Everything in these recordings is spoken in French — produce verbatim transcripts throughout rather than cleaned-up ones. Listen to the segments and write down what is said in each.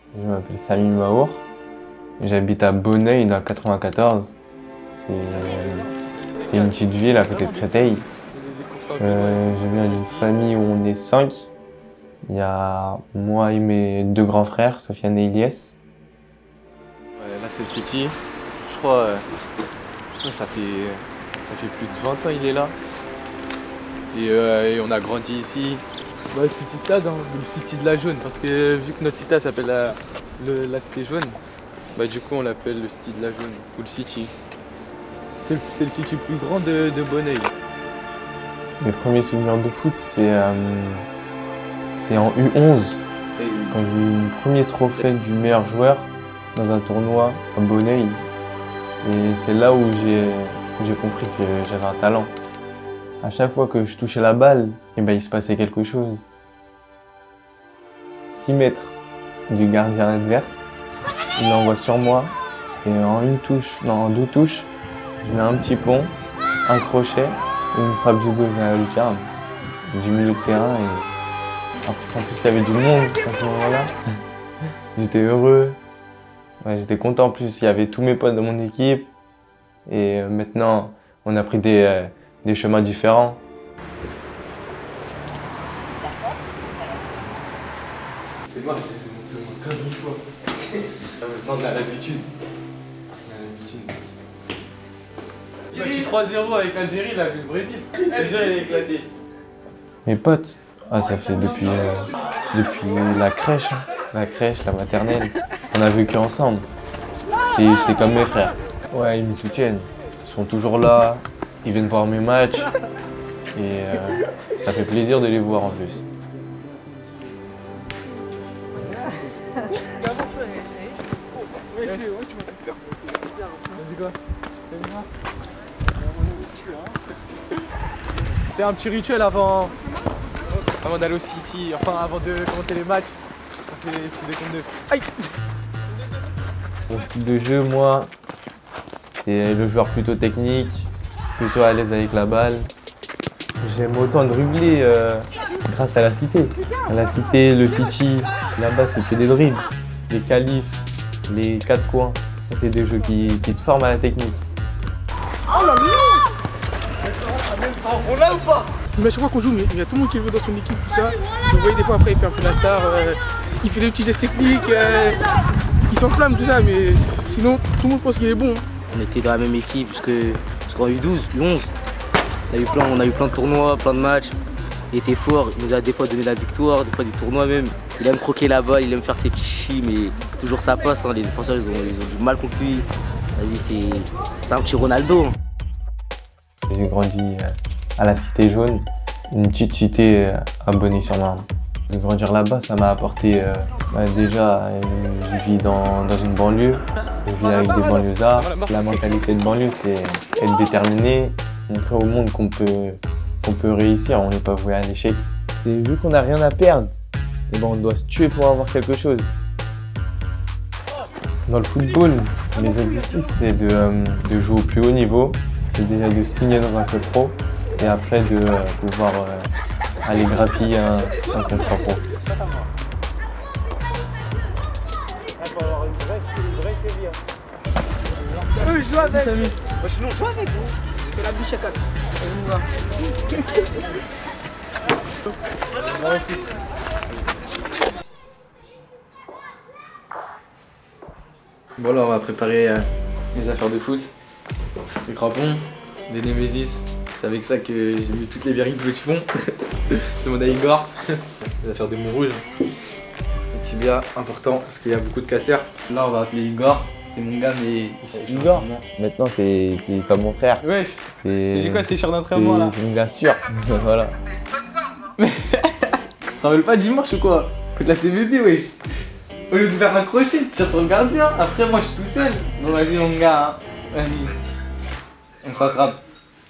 Je m'appelle Samy Mahour, j'habite à Bonneuil dans le quatre-vingt-quatorze. C'est une petite ville à côté de Créteil. Euh, je viens d'une famille où on est cinq. Il y a moi et mes deux grands frères, Sofiane et Ilyes. Ouais, là c'est le City, je crois, euh, je crois que ça fait, ça fait plus de vingt ans il est là. Et, euh, et on a grandi ici. Bah, le City Stade, hein, le City de la Jaune, parce que vu que notre cité s'appelle la, le, la Cité Jaune, bah, du coup on l'appelle le City de la Jaune, ou le City. C'est le, le City le plus grand de, de Bonneuil. Mes premiers souvenirs de foot, c'est euh, en U onze, quand j'ai eu mon premier trophée du meilleur joueur dans un tournoi à Bonneuil. Et c'est là où j'ai compris que j'avais un talent. À chaque fois que je touchais la balle, et ben, il se passait quelque chose. six mètres du gardien adverse, il l'envoie sur moi, et en une touche, non, en deux touches, je mets un petit pont, un crochet, et une frappe du gauche vers la lucarne, du milieu de terrain. Et en plus, il y avait du monde à ce moment-là. J'étais heureux, ouais, j'étais content. En plus, il y avait tous mes potes de mon équipe. Et maintenant, on a pris des, euh, des chemins différents. C'est moi, c'est mon quinze mille fois. Maintenant, on a l'habitude. On a l'habitude. Il a battu trois zéro avec l'Algérie, il a vu le Brésil. L'Algérie, il a éclaté. Mes potes, ah, ça fait depuis, euh, depuis la crèche, hein. la crèche, la maternelle. On a vécu ensemble. C'est comme mes frères. Ouais, ils me soutiennent. Ils sont toujours là, ils viennent voir mes matchs. Et euh, ça fait plaisir de les voir en plus. C'est un petit rituel avant, avant d'aller au City, enfin avant de commencer les matchs. On fait des petits décomptes de... Aïe! Mon style de jeu, moi, c'est le joueur plutôt technique, plutôt à l'aise avec la balle. J'aime autant dribbler euh, grâce à la cité. À la cité, le City, là-bas, c'est que des dribbles. Les qualifs, les quatre coins, c'est des jeux qui, qui te forment à la technique. Oh là là! On l'a ou pas? Mais à chaque fois qu'on joue, il y a tout le monde qui veut dans son équipe, tout ça. Vous voyez des fois après il fait un peu la star, euh, il fait des petits gestes techniques, euh, il s'enflamme tout ça, mais sinon tout le monde pense qu'il est bon. On était dans la même équipe jusqu'en U douze, U onze. On a, eu plein, on a eu plein de tournois, plein de matchs. Il était fort, il nous a des fois donné la victoire, des fois des tournois même. Il aime croquer la balle, il aime faire ses petits chichis, mais toujours ça passe. Hein. Les défenseurs ils ont, ils ont du mal contre lui. Vas-y, c'est un petit Ronaldo. Hein. J'ai grandi à la Cité Jaune, une petite cité à Bonneuil-sur-Marne. De grandir là-bas, ça m'a apporté euh, bah déjà, je vis dans, dans une banlieue, je vis avec des banlieusards. La mentalité de banlieue, c'est être déterminé, montrer au monde qu'on peut, qu'on peut réussir, on n'est pas voué à l'échec. Et vu qu'on n'a rien à perdre, et ben on doit se tuer pour avoir quelque chose. Dans le football, mes objectifs, c'est de, euh, de jouer au plus haut niveau. C'est déjà de signer dans un club pro et après de euh, pouvoir euh, aller grappiller un, un contrat pro. Eux, je joue avec. Bah, sinon, joue avec vous. Fais la biche à quatre. Bon, là on va préparer euh, les affaires de foot. Les crampons, des Nemesis, c'est avec ça que j'ai mis toutes les verrines de petit fond. Demande à Igor. Les affaires de Montrouge. Le tibia, important parce qu'il y a beaucoup de casseurs. Là on va appeler Igor, c'est mon gars mais... Igor, maintenant c'est comme mon frère. Wesh, j'ai quoi ces chars d'entraînement là? C'est mon gars sûr, voilà. Tu te rappelles pas dimanche ou quoi? Contre la C V P wesh. Au lieu de faire un crochet, tu tires sur le gardien. Après moi je suis tout seul. Bon vas-y mon gars, hein. Vas-y. On s'attrape.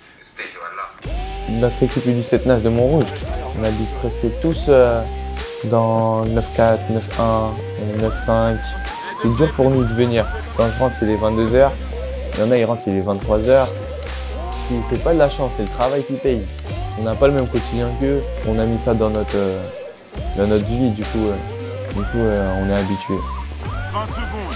Notre équipe U dix-sept neuf de Montrouge, on habite presque tous euh, dans neuf quatre, neuf un, neuf cinq. C'est dur pour nous de venir. Quand je rentre, il est vingt-deux heures. Il y en a, ils rentrent, il est vingt-trois heures. C'est pas de la chance, c'est le travail qui paye. On n'a pas le même quotidien qu'eux. On a mis ça dans notre, euh, dans notre vie, du coup, euh, du coup euh, on est habitué. vingt secondes.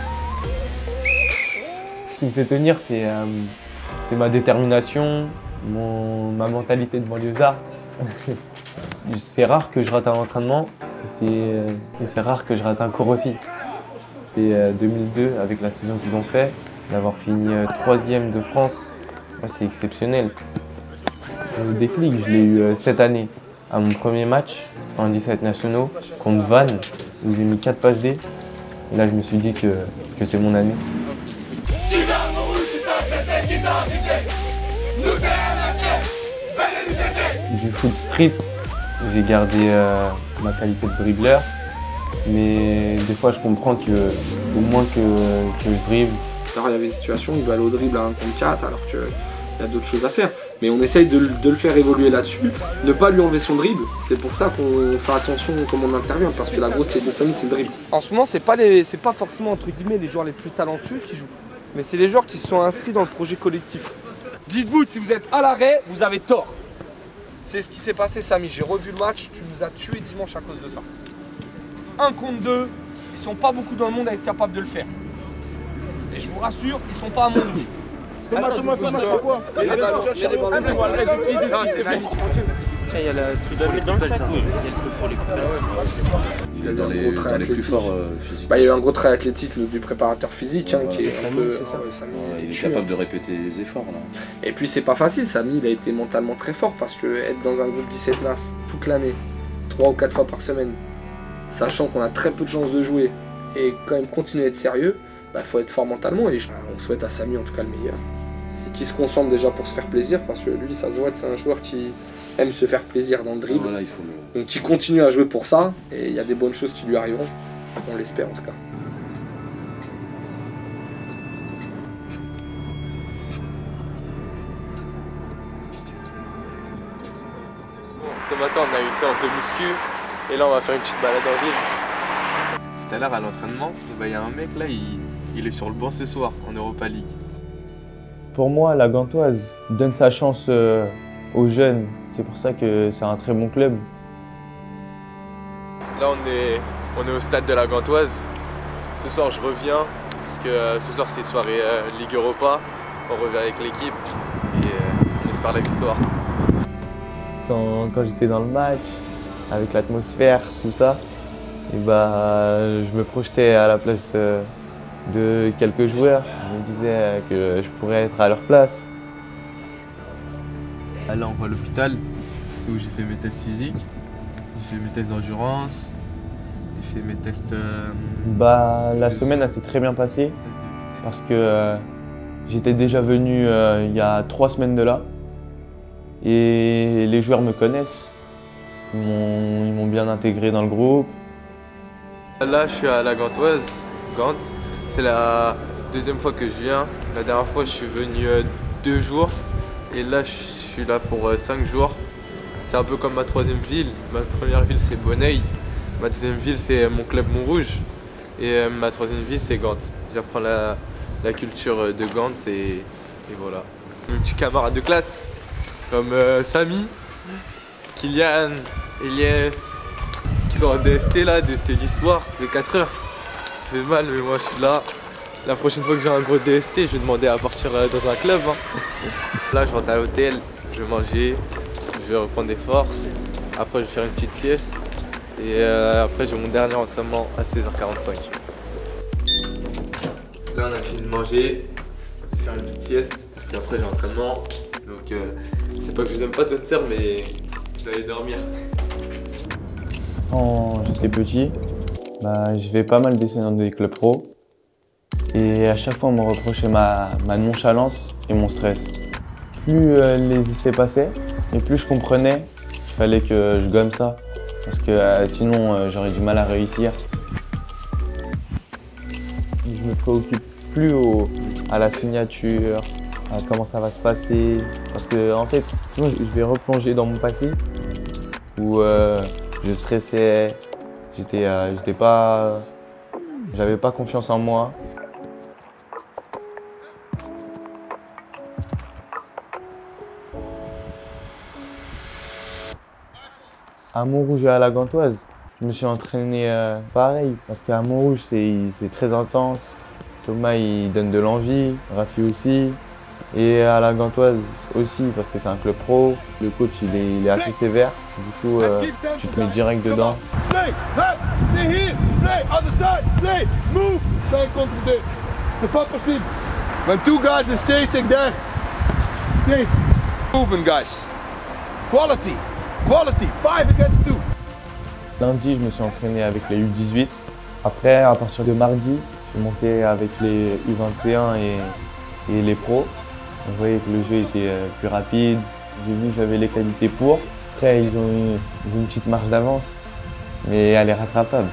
Ce qui me fait tenir, c'est euh, c'est ma détermination, mon, ma mentalité de banlieusard. C'est rare que je rate un entraînement et c'est rare que je rate un cours aussi. Et euh, deux mille deux, avec la saison qu'ils ont fait, d'avoir fini euh, troisième de France, c'est exceptionnel. Le déclic, je l'ai eu euh, cette année à mon premier match en dix-sept nationaux contre Vannes, où j'ai mis quatre passes D. Et là, je me suis dit que, que c'est mon année. Du foot street, j'ai gardé euh, ma qualité de dribbleur, mais des fois je comprends que au moins que, que je dribble. Alors, il y avait une situation, il va aller au dribble à un contre quatre alors qu'il y a d'autres choses à faire. Mais on essaye de, de le faire évoluer là-dessus, ne pas lui enlever son dribble. C'est pour ça qu'on fait attention comment on intervient, parce que la grosse qualité de Samy, c'est le dribble. En ce moment, c'est pas, les, c'est pas forcément entre guillemets les joueurs les plus talentueux qui jouent, mais c'est les joueurs qui se sont inscrits dans le projet collectif. Dites-vous, si vous êtes à l'arrêt, vous avez tort. C'est ce qui s'est passé, Samy. J'ai revu le match, tu nous as tués dimanche à cause de ça. Un contre deux, ils sont pas beaucoup dans le monde à être capables de le faire. Et je vous rassure, ils sont pas à mon douche. Thomas, Thomas, Thomas, c'est quoi? Il y a le truc de dans le sac, il y a le truc pour les couper. Il a dans les, dans les plus forts euh, physiques. Bah, il y a eu un gros trait athlétique du préparateur physique, hein, ouais, qui est un peu... c'est ça. Ouais, Samy, Ouais, il est tué, capable hein. de répéter les efforts là. Et puis c'est pas facile, Samy, il a été mentalement très fort parce que être dans un groupe dix-sept N A S toute l'année, trois ou quatre fois par semaine, sachant qu'on a très peu de chances de jouer et quand même continuer à être sérieux, bah faut être fort mentalement et je... on souhaite à Samy en tout cas le meilleur. Qui se concentre déjà pour se faire plaisir parce que lui, ça se voit que c'est un joueur qui aime se faire plaisir dans le dribble. Voilà, il faut le... Donc il continue à jouer pour ça et il y a des bonnes choses qui lui arriveront. On l'espère en tout cas. Ce matin, on a eu une séance de muscu et là, on va faire une petite balade en ville. Tout à l'heure, à l'entraînement, il y a un mec là, il, il est sur le banc ce soir en Europa League. Pour moi, la Gantoise donne sa chance euh, aux jeunes. C'est pour ça que c'est un très bon club. Là, on est, on est au stade de la Gantoise. Ce soir, je reviens parce que euh, ce soir, c'est soirée euh, Ligue Europa. On revient avec l'équipe et euh, on espère la victoire. Quand, quand j'étais dans le match, avec l'atmosphère, tout ça, et bah, je me projetais à la place euh, de quelques joueurs. Je me disais que je pourrais être à leur place. Là, on va à l'hôpital. C'est où j'ai fait mes tests physiques. J'ai fait mes tests d'endurance. J'ai fait mes tests... Euh, bah, la semaine, elle s'est très bien passée parce que euh, j'étais déjà venu euh, il y a trois semaines de là. Et les joueurs me connaissent. Ils m'ont bien intégré dans le groupe. Là, je suis à la Gantoise, Gand. C'est la deuxième fois que je viens. La dernière fois, je suis venu euh, deux jours. Et là, je suis là pour euh, cinq jours. C'est un peu comme ma troisième ville. Ma première ville, c'est Bonneuil. Ma deuxième ville, c'est mon club Montrouge. Et euh, ma troisième ville, c'est Gand. J'apprends la, la culture de Gand et, et voilà. Mes petits camarades de classe, comme euh, Samy, Kylian, Elias, qui sont en D S T là, D S T d'histoire, les quatre heures. Ça fait mal, mais moi je suis là. La prochaine fois que j'ai un gros D S T, je vais demander à partir dans un club. Hein. Là, je rentre à l'hôtel, je vais manger, je vais reprendre des forces. Après, je vais faire une petite sieste. Et euh, après, j'ai mon dernier entraînement à seize heures quarante-cinq. Là, on a fini de manger. Je vais faire une petite sieste parce qu'après, j'ai l'entraînement. Donc, euh, c'est pas que je vous aime pas, votre sœur, mais je vais aller dormir. Quand j'étais petit, bah, je vais pas mal descendre dans des clubs pro. Et à chaque fois, on me reprochait ma, ma nonchalance et mon stress. Plus euh, les essais passaient, et plus je comprenais qu'il fallait que je gomme ça. Parce que euh, sinon, euh, j'aurais du mal à réussir. Je me préoccupe plus au, à la signature, à comment ça va se passer. Parce que en fait, sinon, je vais replonger dans mon passé où euh, je stressais, j'étais, euh, j'étais pas, j'avais pas confiance en moi. À Montrouge et à la Gantoise, Je me suis entraîné euh, pareil, parce qu'à Montrouge, c'est très intense. Thomas, il donne de l'envie, Rafi aussi. Et à la Gantoise aussi, parce que c'est un club pro. Le coach, il est, il est assez sévère. Du coup, euh, tu te mets direct dedans. C'est pas possible. When two guys is chasing there, chase. Moving guys. Quality, quality, five against two. Lundi, je me suis entraîné avec les U dix-huit. Après, à partir de mardi, je suis monté avec les U vingt et un et, et les pros. Vous voyez que le jeu était plus rapide. J'ai vu que j'avais les qualités pour. Après, ils ont eu, ils ont une petite marge d'avance, mais elle est rattrapable.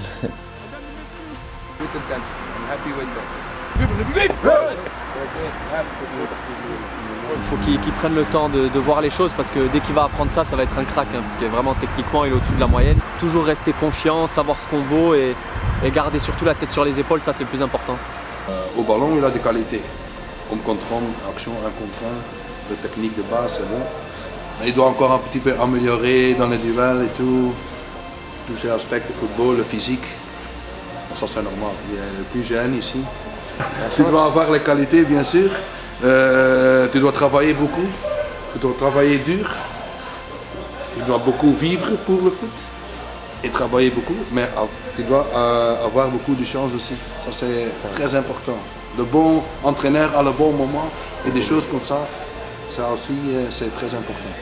Il faut qu'il qu'il prenne le temps de, de voir les choses parce que dès qu'il va apprendre ça, ça va être un crack hein, parce que vraiment techniquement il est au-dessus de la moyenne. Toujours rester confiant, savoir ce qu'on vaut et, et garder surtout la tête sur les épaules, ça c'est le plus important. Euh, au ballon, il a des qualités. Comme contrôle, action, un contre un, de technique de base, c'est bon. Mais il doit encore un petit peu améliorer dans les duels et tout. Tous ces aspects du football, le physique. Bon, ça c'est normal, il est le plus jeune ici. Tu dois avoir les qualités bien sûr. Euh, tu dois travailler beaucoup, tu dois travailler dur, tu dois beaucoup vivre pour le foot et travailler beaucoup, mais tu dois euh, avoir beaucoup de chance aussi, ça c'est très important. Le bon entraîneur à le bon moment et des choses comme ça, ça aussi c'est très important.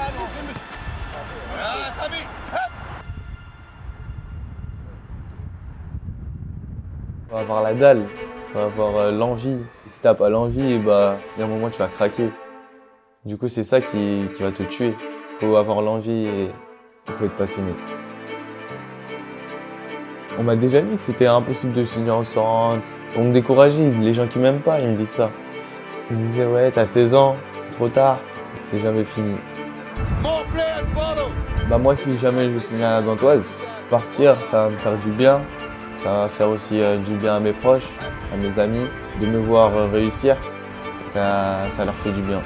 Il faut avoir la dalle, il faut avoir euh, l'envie. Si t'as pas l'envie, bah, il y a un moment tu vas craquer. Du coup, c'est ça qui, qui va te tuer. Il faut avoir l'envie et il faut être passionné. On m'a déjà dit que c'était impossible de signer en centre. Pour me décourager, les gens qui m'aiment pas, ils me disent ça. Ils me disaient ouais, t'as seize ans, c'est trop tard, c'est jamais fini. Bah moi, si jamais je signe à la Gantoise, partir, ça va me faire du bien. Ça va faire aussi euh, du bien à mes proches, à mes amis, de me voir euh, réussir, ça, ça leur fait du bien.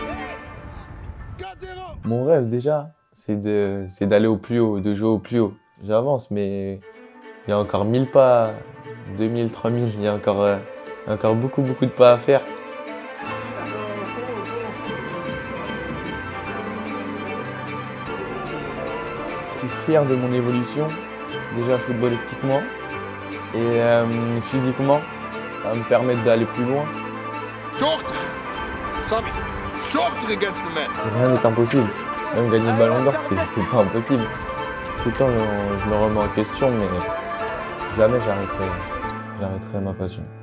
Mon rêve déjà, c'est de, c'est d'aller au plus haut, de jouer au plus haut. J'avance, mais il y a encore mille pas, deux mille, trois mille, il y a encore, euh, encore beaucoup, beaucoup de pas à faire. Je suis fier de mon évolution, déjà footballistiquement. Et euh, physiquement, ça va me permettre d'aller plus loin. Rien n'est impossible. Même gagner le ballon d'or, c'est pas impossible. Tout le temps, je me remets en question, mais jamais j'arrêterai ma passion.